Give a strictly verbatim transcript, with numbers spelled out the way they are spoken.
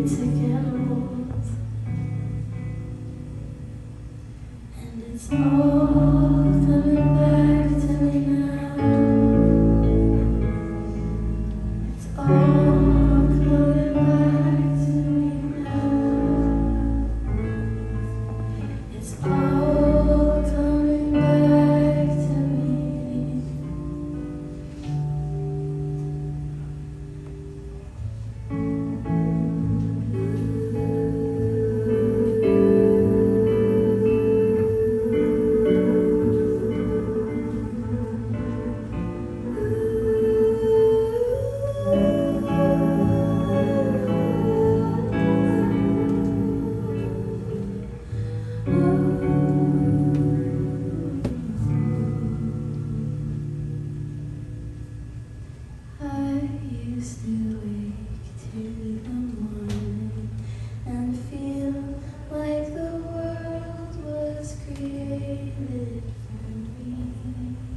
to get old, and it's all coming back to me now. It's all coming back to me now. It's all coming back to me. I used to wake to the morning and feel like the world was created for me.